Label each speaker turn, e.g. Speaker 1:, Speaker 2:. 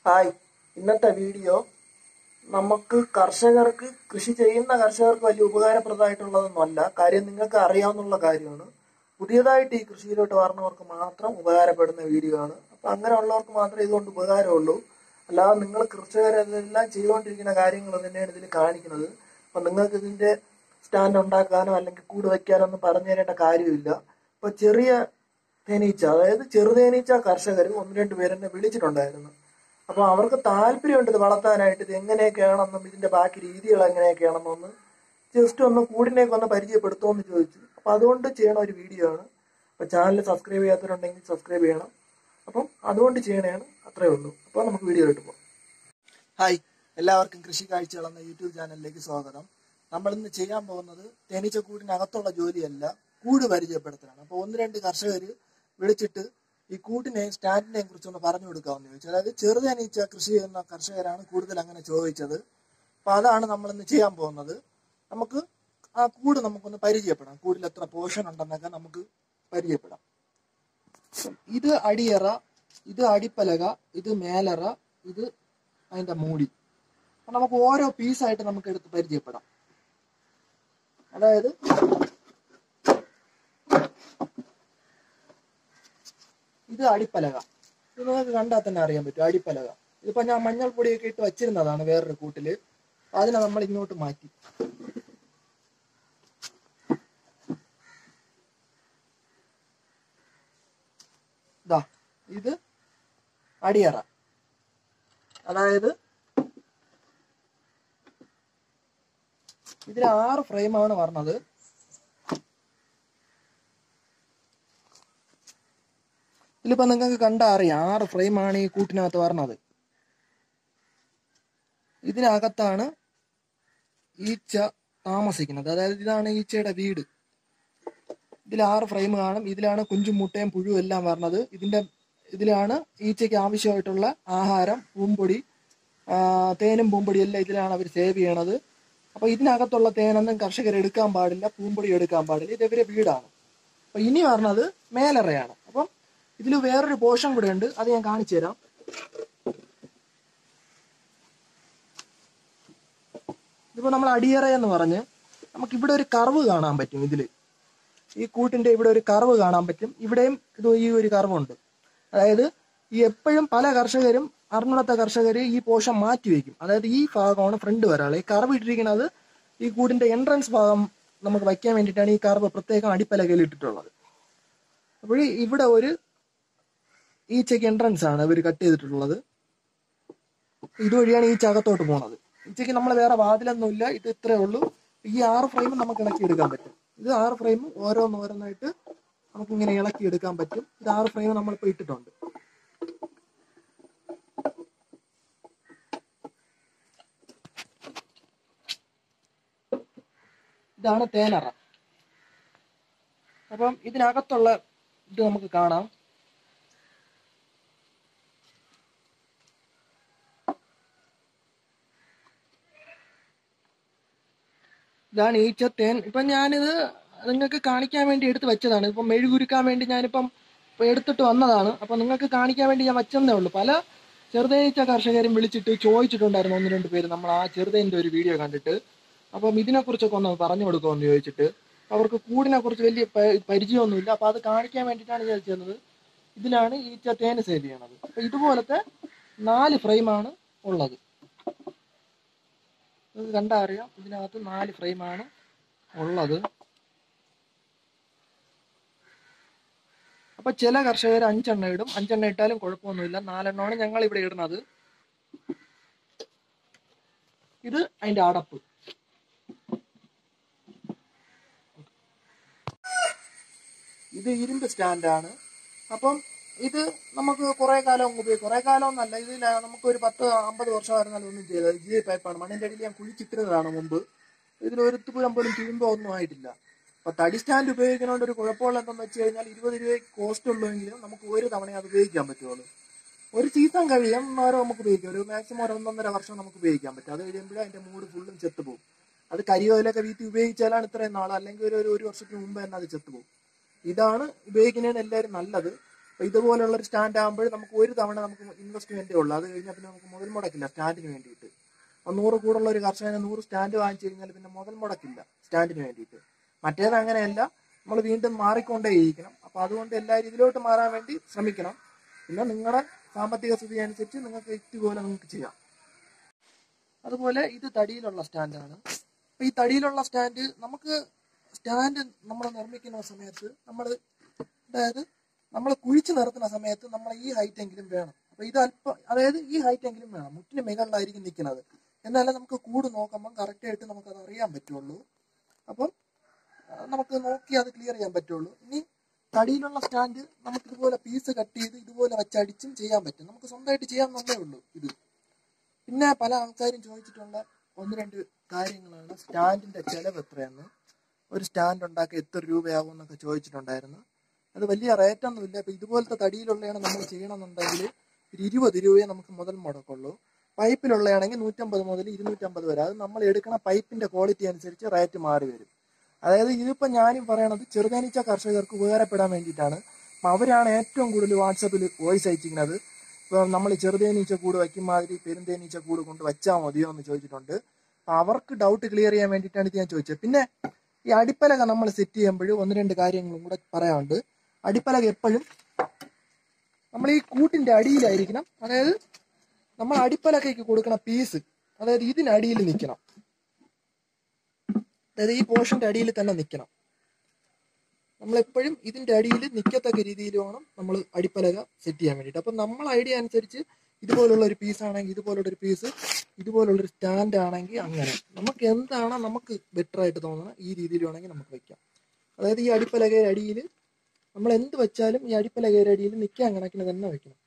Speaker 1: Hi, ഇന്നത്തെ video നമുക്ക് കർഷകർക്ക് കൃഷി ചെയ്യുന്ന കർഷകർക്ക് വലിയ ഉപകാരപ്രദമായിട്ടുള്ളതൊന്നുമല്ല. കാര്യം നിങ്ങൾക്ക് അറിയാവുന്ന കാര്യമാണ്. പുതിയതായിട്ട് ഈ കൃഷിയിലോട്ട് വരുന്നവർക്ക് മാത്രം ഉപകാരപ്പെടുന്ന വീഡിയോ ആണ്. അപ്പൊ അങ്ങനെയുള്ളവർക്ക് മാത്രമേ ഇതുകൊണ്ട് ഉപകാരമുള്ളൂ. അല്ലാതെ നിങ്ങൾ കർഷകരെല്ലാം ചെയ്തുകൊണ്ടിരിക്കുന്ന കാര്യങ്ങൾ തന്നെയാണ് ഇതിൽ കാണിക്കുന്നത്. അപ്പൊ നിങ്ങൾക്ക് ഇതിന്റെ സ്റ്റാൻഡ് ഉണ്ടാക്കാനോ അല്ലെങ്കിൽ കൂട് വയ്ക്കാനോ ഒന്നും പറഞ്ഞു തരേണ്ട കാര്യമില്ല. ഇപ്പൊ ചെറിയ തേനീച്ച, അതായത് ചെറുതേനീച്ച കർഷകർ ഒന്ന് രണ്ട് പേരെന്നെ വിളിച്ചിട്ടുണ്ടായിരുന്നു. അപ്പൊ അവർക്ക് താല്പര്യമുണ്ട് ഇത് വളർത്താനായിട്ട്. ഇത് എങ്ങനെയൊക്കെയാണെന്നും ഇതിന്റെ ബാക്കി രീതികൾ എങ്ങനെയൊക്കെയാണെന്നൊന്ന് ജസ്റ്റ് ഒന്ന് കൂടിനേക്ക് ഒന്ന് പരിചയപ്പെടുത്തുമെന്ന് ചോദിച്ചു. അപ്പൊ അതുകൊണ്ട് ചെയ്യണ ഒരു വീഡിയോ ആണ്. അപ്പൊ ചാനൽ സബ്സ്ക്രൈബ് ചെയ്യാത്തവരുണ്ടെങ്കിൽ സബ്സ്ക്രൈബ് ചെയ്യണം. അപ്പം അതുകൊണ്ട് ചെയ്യണതാണ്, അത്രേ ഉള്ളൂ. അപ്പൊ നമുക്ക് വീഡിയോ ആയിട്ട് പോകാം. ഹായ്, എല്ലാവർക്കും കൃഷി കാഴ്ചകൾ എന്ന യൂട്യൂബ് ചാനലിലേക്ക് സ്വാഗതം. നമ്മൾ ഇന്ന് ചെയ്യാൻ പോകുന്നത് തേനീച്ച കൂടിനകത്തുള്ള ജോലിയല്ല, കൂട് പരിചയപ്പെടുത്തലാണ്. അപ്പൊ ഒന്ന് രണ്ട് കർഷകർ വിളിച്ചിട്ട് ഈ കൂട്ടിനെയും സ്റ്റാൻഡിനെയും കുറിച്ചൊന്ന് പറഞ്ഞു കൊടുക്കാമെന്ന് ചോദിച്ചു. അതായത് ചെറുതേനീച്ച കൃഷി ചെയ്യുന്ന കർഷകരാണ് കൂടുതൽ അങ്ങനെ ചോദിച്ചത്. അപ്പൊ അതാണ് നമ്മൾ ഇന്ന് ചെയ്യാൻ പോകുന്നത്. നമുക്ക് ആ കൂട് നമുക്കൊന്ന് പരിചയപ്പെടാം. കൂടിൽ എത്ര പോർഷൻ ഉണ്ടെന്നൊക്കെ നമുക്ക് പരിചയപ്പെടാം. ഇത് അടിയറ, ഇത് അടിപ്പലക, ഇത് മേലറ, ഇത് അതിന്റെ മൂടി. അപ്പൊ നമുക്ക് ഓരോ പീസായിട്ട് നമുക്ക് എടുത്ത് പരിചയപ്പെടാം. അതായത് ഇത് അടിപ്പലക. ഇത് നിങ്ങൾക്ക് കണ്ടാൽ തന്നെ അറിയാൻ പറ്റും, അടിപ്പലക. ഇതിപ്പോ ഞാൻ മഞ്ഞൾപ്പൊടിയൊക്കെ ഇട്ട് വച്ചിരുന്നതാണ് വേറൊരു കൂട്ടില്. അതിനെ നമ്മൾ ഇങ്ങോട്ട് മാറ്റി. ഇതാ, ഇത് അടിയറ. അതായത് ഇതിൽ 6 ഫ്രെയിമാണ് പറഞ്ഞത്. ഇതിലിപ്പോ നിങ്ങൾക്ക് കണ്ടാ അറിയാം 6 ഫ്രെയിമാണ് ഈ കൂട്ടിനകത്ത് പറഞ്ഞത്. ഇതിനകത്താണ് ഈച്ച താമസിക്കുന്നത്. അതായത് ഇതാണ് ഈച്ചയുടെ വീട്. ഇതിൽ 6 ഫ്രെയിം കാണും. ഇതിലാണ് കുഞ്ചും മുട്ടയും പുഴുവും എല്ലാം പറഞ്ഞത്. ഇതിലാണ് ഈച്ചയ്ക്ക് ആവശ്യമായിട്ടുള്ള ആഹാരം, പൂമ്പൊടി, തേനും പൂമ്പൊടി എല്ലാം ഇതിലാണ് അവർ സേവ് ചെയ്യണത്. അപ്പൊ ഇതിനകത്തുള്ള തേനൊന്നും കർഷകർ എടുക്കാൻ പാടില്ല, പൂമ്പൊടി എടുക്കാൻ പാടില്ല. ഇത് ഇവരെ വീടാണ്. അപ്പൊ ഇനി പറഞ്ഞത് മേലറയാണ്. അപ്പം ഇതിൽ വേറൊരു പോർഷൻ കൂടെ ഉണ്ട്, അത് ഞാൻ കാണിച്ചു തരാം. ഇതിപ്പോ നമ്മൾ അടിയറ എന്ന് പറഞ്ഞ് നമുക്ക് ഇവിടെ ഒരു കർവ് കാണാൻ പറ്റും. ഇതില് ഈ കൂട്ടിന്റെ ഇവിടെ ഒരു കർവ് കാണാൻ പറ്റും. ഇവിടെയും ഇത് ഈ ഒരു കർവുണ്ട്. അതായത് ഈ എപ്പോഴും പല കർഷകരും അറിഞ്ഞിടത്ത കർഷകർ ഈ പോർഷൻ മാറ്റി വയ്ക്കും. അതായത് ഈ ഭാഗമാണ് ഫ്രണ്ട് വരാള്. ഈ കർവ് ഇട്ടിരിക്കുന്നത് ഈ കൂടിന്റെ എൻട്രൻസ് ഭാഗം നമുക്ക് വയ്ക്കാൻ വേണ്ടിയിട്ടാണ് ഈ കർവ് പ്രത്യേകം അടിപ്പലകയിൽ ഇട്ടിട്ടുള്ളത്. അപ്പോൾ ഇവിടെ ഒരു ഈച്ചയ്ക്ക് എൻട്രൻസ് ആണ് ഇവർ കട്ട് ചെയ്തിട്ടുള്ളത്. ഇതുവഴിയാണ് ഈച്ച അകത്തോട്ട് പോണത്. ഈച്ചയ്ക്ക് നമ്മൾ വേറെ വാതിലൊന്നുമില്ല, ഇത് ഇത്രേ ഉള്ളൂ. ഈ 6 ഫ്രെയിം നമുക്ക് ഇളക്കിയെടുക്കാൻ പറ്റും. ഇത് 6 ഫ്രെയിം ഓരോന്നോരോന്നായിട്ട് നമുക്ക് ഇങ്ങനെ ഇളക്കിയെടുക്കാൻ പറ്റും. ഇത് 6 ഫ്രെയിം നമ്മളിപ്പോൾ ഇട്ടിട്ടുണ്ട്. ഇതാണ് തേനറ. അപ്പം ഇതിനകത്തുള്ള ഇത് നമുക്ക് കാണാം. ഇതാണ് ഈച്ച തേൻ. ഇപ്പൊ ഞാനിത് നിങ്ങൾക്ക് കാണിക്കാൻ വേണ്ടി എടുത്ത് വെച്ചതാണ്. ഇപ്പം മെഴുകുരുക്കാൻ വേണ്ടി ഞാനിപ്പം എടുത്തിട്ട് വന്നതാണ്. അപ്പൊ നിങ്ങൾക്ക് കാണിക്കാൻ വേണ്ടി ഞാൻ വെച്ചതേ ഉള്ളൂ. പല ചെറുതേനീച്ച കർഷകരും വിളിച്ചിട്ട് ചോദിച്ചിട്ടുണ്ടായിരുന്നു ഒന്ന് രണ്ട് പേര്, നമ്മൾ ആ ചെറുതേനിന്റെ ഒരു വീഡിയോ കണ്ടിട്ട്. അപ്പം ഇതിനെക്കുറിച്ചൊക്കെ ഒന്ന് പറഞ്ഞു കൊടുക്കുമെന്ന് ചോദിച്ചിട്ട്. അവർക്ക് കൂടിനെ കുറിച്ച് വലിയ പരിചയമൊന്നുമില്ല. അപ്പൊ അത് കാണിക്കാൻ വേണ്ടിയിട്ടാണ് ഞാൻ ചെയ്യുന്നത്. ഇതിലാണ് ഈച്ച തേന് സേവ് ചെയ്യണത്. അപ്പൊ ഇതുപോലത്തെ 4 ഫ്രെയിമാണ് ഉള്ളത്. ഇത് കണ്ടാ അറിയാം, ഇതിനകത്ത് 4 ഫ്രെയിമാണ് ഉള്ളത്. അപ്പൊ ചില കർഷകർ 5 എണ്ണം ഇടും. 5 എണ്ണം ഇട്ടാലും കുഴപ്പമൊന്നുമില്ല. 4 എണ്ണമാണ് ഞങ്ങൾ ഇവിടെ ഇടുന്നത്. ഇത് അതിന്റെ അടപ്പ്. ഇത് ഇരുമ്പ് സ്റ്റാൻഡാണ്. അപ്പം ഇത് നമുക്ക് കുറെ കാലം ഉപയോഗിക്കും. കുറെ കാലം ഒന്നല്ല, ഇത് നമുക്ക് ഒരു 10-50 വർഷമായിരുന്നാലും ഒന്നും ചെയ്തത്. ജി പൈപ്പാണ്. മണ്ണിന്റെ അടിയിൽ ഞാൻ കുഴിച്ചിട്ടിരുന്നതാണ് മുമ്പ്. ഇതിൽ ഒരു തുഴം പോലും തുരുമ്പോ ഒന്നും ആയിട്ടില്ല. അപ്പൊ തടി സ്റ്റാൻഡ് ഉപയോഗിക്കുന്നതുകൊണ്ട് ഒരു കുഴപ്പമുള്ള എന്തെന്ന് വെച്ച് കഴിഞ്ഞാൽ 20 രൂപയ്ക്ക് കോസ്റ്റ് ഉള്ളൂവെങ്കിലും നമുക്ക് ഒരു തവണ അത് ഉപയോഗിക്കാൻ പറ്റുള്ളൂ. ഒരു സീസൺ കഴിയുന്നവരെ നമുക്ക് ഉപയോഗിക്കാം. ഒരു മാക്സിമം 1-1.5 വർഷം നമുക്ക് ഉപയോഗിക്കാൻ പറ്റും. അത് കഴിയുമ്പോഴേ അതിന്റെ മൂട് ഫുള്ളും ചെത്തുപോകും. അത് കരിയോയിലൊക്കെ വീട്ടിൽ ഉപയോഗിച്ചാലാണ് ഇത്രയും നാൾ, അല്ലെങ്കിൽ ഒരു വർഷത്തിന് മുമ്പ് തന്നെ അത് ചെത്തുപോകും. ഇതാണ് ഉപയോഗിക്കുന്നതിന് എല്ലാവരും നല്ലത്. അപ്പോൾ ഇതുപോലുള്ള ഒരു സ്റ്റാൻഡ് ആകുമ്പോൾ നമുക്ക് ഒരു തവണ നമുക്ക് ഇൻവെസ്റ്റ്മെൻറ്റേ ഉള്ളൂ. അത് കഴിഞ്ഞാൽ പിന്നെ നമുക്ക് മുതൽ മുടക്കില്ല സ്റ്റാൻഡിന് വേണ്ടിയിട്ട്. അപ്പോൾ 100 കൂടുള്ള ഒരു കർഷകന് 100 സ്റ്റാൻഡ് വാങ്ങിച്ചു കഴിഞ്ഞാൽ പിന്നെ മുതൽ മുടക്കില്ല സ്റ്റാൻഡിന് വേണ്ടിയിട്ട്. മറ്റേത് അങ്ങനെയല്ല, നമ്മൾ വീണ്ടും മാറിക്കൊണ്ടേയിരിക്കണം. അപ്പോൾ അതുകൊണ്ട് എല്ലാവരും ഇതിലോട്ട് മാറാൻ വേണ്ടി ശ്രമിക്കണം. പിന്നെ നിങ്ങളുടെ സാമ്പത്തിക സ്ഥിതി അനുസരിച്ച് നിങ്ങൾക്ക് ഇതുപോലെ നിങ്ങൾക്ക് ചെയ്യാം. അതുപോലെ ഇത് തടിയിലുള്ള സ്റ്റാൻഡാണ്. അപ്പോൾ ഈ തടിയിലുള്ള സ്റ്റാൻഡ് നമ്മൾ നിർമ്മിക്കുന്ന സമയത്ത് അതായത് നമ്മൾ കുഴിച്ച് നിർത്തുന്ന സമയത്ത് നമ്മൾ ഈ ഹൈറ്റ് എങ്കിലും വേണം. അപ്പോൾ ഇത് അതായത് ഈ ഹൈറ്റ് എങ്കിലും വേണം, മുറ്റിന് മുകളിലായിരിക്കും നിൽക്കുന്നത്. എന്നാലേ നമുക്ക് കൂട് നോക്കുമ്പോൾ കറക്റ്റായിട്ട് നമുക്കത് അറിയാൻ പറ്റുള്ളൂ. അപ്പം നമുക്ക് നോക്കി അത് ക്ലിയർ ചെയ്യാൻ പറ്റുള്ളൂ. ഇനി തടിയിലുള്ള സ്റ്റാൻഡ് നമുക്ക് ഇതുപോലെ പീസ് കട്ട് ചെയ്ത് ഇതുപോലെ വെച്ചടിച്ചും ചെയ്യാൻ പറ്റും. നമുക്ക് സ്വന്തമായിട്ട് ചെയ്യാമെന്നേ ഉള്ളൂ ഇത്. പിന്നെ പല ആൾക്കാരും ചോദിച്ചിട്ടുള്ള 1-2 കാര്യങ്ങളാണ് സ്റ്റാൻഡിന്റെ ചെലവ് എത്രയെന്ന്. ഒരു സ്റ്റാൻഡ് ഉണ്ടാക്കി എത്ര രൂപയാകും എന്നൊക്കെ ചോദിച്ചിട്ടുണ്ടായിരുന്നു. അത് വലിയ റേറ്റൊന്നുമില്ല. ഇപ്പം ഇതുപോലത്തെ തടിയിലുള്ളതാണ് നമ്മൾ ചെയ്യണമെന്നുണ്ടെങ്കിൽ ഒരു 20 രൂപയെ നമുക്ക് മുതൽ മുടക്കുള്ളൂ. പൈപ്പിലുള്ളതാണെങ്കിൽ 150 മുതൽ 250 വരെ. അത് നമ്മൾ എടുക്കുന്ന പൈപ്പിന്റെ ക്വാളിറ്റി അനുസരിച്ച് റേറ്റ് മാറി വരും. അതായത് ഇതിപ്പോൾ ഞാനും പറയണത് ചെറുതേനീച്ച കർഷകർക്ക് ഉപകാരപ്പെടാൻ വേണ്ടിയിട്ടാണ്. അപ്പം അവരാണ് ഏറ്റവും കൂടുതൽ വാട്സപ്പിൽ വോയിസ് അയച്ചിരിക്കുന്നത്. ഇപ്പം നമ്മൾ ചെറുതേനീച്ച കൂട് വയ്ക്കും മാതിരി പെരുന്തേനീച്ച കൂട് കൊണ്ട് വെച്ചാൽ മതിയോ എന്ന് ചോദിച്ചിട്ടുണ്ട്. അപ്പം അവർക്ക് ഡൗട്ട് ക്ലിയർ ചെയ്യാൻ വേണ്ടിയിട്ടാണ് ഇത് ഞാൻ ചോദിച്ചത്. പിന്നെ ഈ അടിപ്പലക നമ്മൾ സെറ്റ് ചെയ്യുമ്പോൾ 1-2 കാര്യങ്ങളും കൂടെ പറയാനുണ്ട്. അടിപ്പലക എപ്പോഴും നമ്മൾ ഈ കൂട്ടിന്റെ അടിയിലായിരിക്കണം. അതായത് നമ്മൾ അടിപ്പലകയ്ക്ക് കൊടുക്കുന്ന പീസ് അതായത് ഇതിനടിയിൽ നിൽക്കണം. അതായത് ഈ പോർഷന്റെ അടിയിൽ തന്നെ നിൽക്കണം. നമ്മളെപ്പോഴും ഇതിന്റെ അടിയിൽ നിൽക്കത്തക്ക രീതിയിൽ വേണം നമ്മൾ അടിപ്പലക സെറ്റ് ചെയ്യാൻ വേണ്ടിയിട്ട്. അപ്പം നമ്മൾ ഐഡിയ അനുസരിച്ച് ഇതുപോലുള്ള ഒരു പീസാണെങ്കിൽ ഇതുപോലുള്ളൊരു പീസ്, ഇതുപോലുള്ളൊരു സ്റ്റാൻഡ് ആണെങ്കിൽ അങ്ങനെ നമുക്ക് എന്താണോ നമുക്ക് ബെറ്റർ ആയിട്ട് തോന്നുന്നത് ഈ രീതിയിൽ വേണമെങ്കിൽ നമുക്ക് വയ്ക്കാം. അതായത് ഈ അടിപ്പലകയുടെ അടിയിൽ നമ്മൾ എന്ത് വെച്ചാലും ഈ അടിപ്പലകയുടെ അടിയിൽ നിൽക്കാൻ കണക്കിന് തന്നെ വയ്ക്കണം.